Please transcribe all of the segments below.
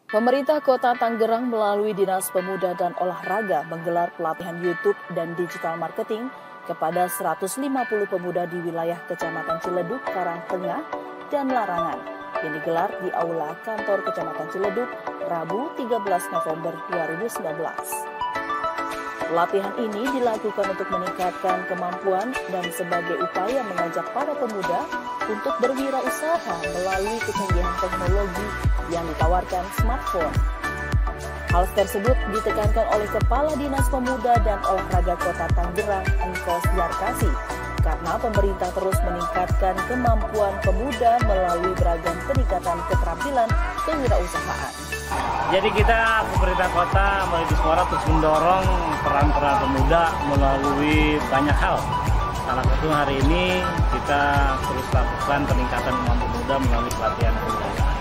Pemerintah Kota Tangerang melalui Dinas Pemuda dan Olahraga menggelar pelatihan YouTube dan digital marketing kepada 150 pemuda di wilayah Kecamatan Ciledug, Karangtengah, dan Larangan yang digelar di Aula Kantor Kecamatan Ciledug, Rabu 13 November 2019. Pelatihan ini dilakukan untuk meningkatkan kemampuan dan sebagai upaya mengajak para pemuda untuk berwirausaha melalui kecanggihan teknologi yang ditawarkan smartphone. Hal tersebut ditekankan oleh Kepala Dinas Pemuda dan Olahraga Kota Tangerang, Engkos Yarkasi, karena pemerintah terus meningkatkan kemampuan pemuda melalui beragam peningkatan keterampilan kewirausahaan. Jadi kita pemerintah kota melalui Disporat terus mendorong peran-peran pemuda melalui banyak hal. Salah satu hari ini kita terus lakukan peningkatan kemampuan pemuda melalui pelatihan kewirausahaan.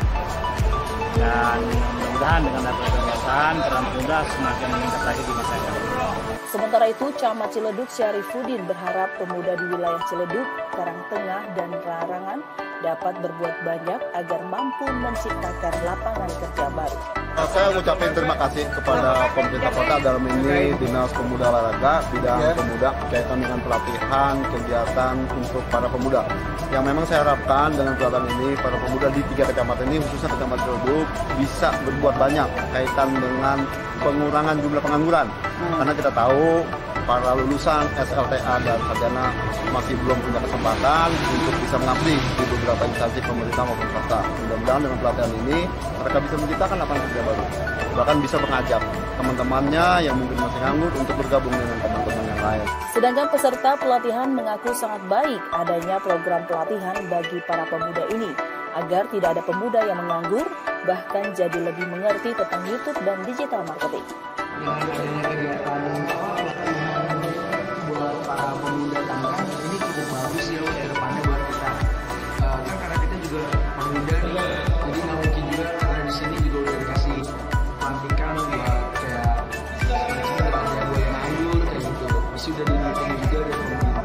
Dan mudah-mudahan dengan pelatihan peran pemuda semakin meningkat lagi di masa depan. Sementara itu, Camat Ciledug Syarifuddin berharap pemuda di wilayah Ciledug, Karangtengah, dan Larangan dapat berbuat banyak agar mampu menciptakan lapangan kerja baru. Saya mengucapkan terima kasih kepada pemerintah kota dalam ini Dinas Pemuda Olahraga, bidang pemuda berkaitan dengan pelatihan, kegiatan untuk para pemuda. Yang memang saya harapkan dengan pelatihan ini, para pemuda di 3 kecamatan ini, khususnya Kecamatan Ciledug, bisa berbuat banyak kaitan dengan pengurangan jumlah pengangguran. Karena kita tahu para lulusan SLTA dan sarjana masih belum punya kesempatan untuk bisa mengabdi di beberapa instansi pemerintah maupun swasta. Mudah-mudahan dengan pelatihan ini mereka bisa menciptakan lapangan kerja baru. Bahkan bisa mengajak teman-temannya yang mungkin masih nganggur untuk bergabung dengan teman-teman yang lain. Sedangkan peserta pelatihan mengaku sangat baik adanya program pelatihan bagi para pemuda ini, agar tidak ada pemuda yang menganggur, bahkan jadi lebih mengerti tentang YouTube dan digital marketing. Dengan adanya kegiatan pelatihan buat para pemuda Tangerang ini cukup bagus ya ke depannya buat kita. Kan karena kita juga pemuda nih, jadi nggak mungkin juga karena di sini juga udah dikasih pelantikan buat kayak ada buat yang nganggur kayak gitu. Masih udah didukung juga dari pemerintah.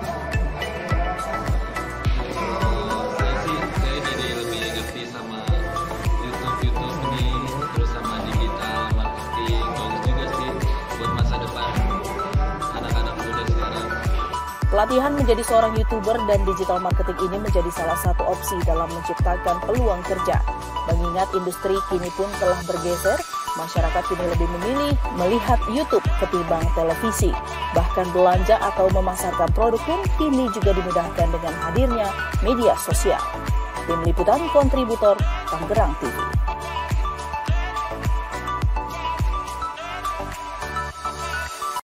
Saya jadi lebih ngerti sama YouTube ini, terus sama digital marketing, bagus juga sih buat masa depan anak-anak muda sekarang. Pelatihan menjadi seorang YouTuber dan digital marketing ini menjadi salah satu opsi dalam menciptakan peluang kerja. Mengingat industri kini pun telah bergeser, masyarakat kini lebih memilih melihat YouTube ketimbang televisi. Bahkan belanja atau memasarkan produk pun kini juga dimudahkan dengan hadirnya media sosial. Tim Liputan Kontributor, Tangerang TV.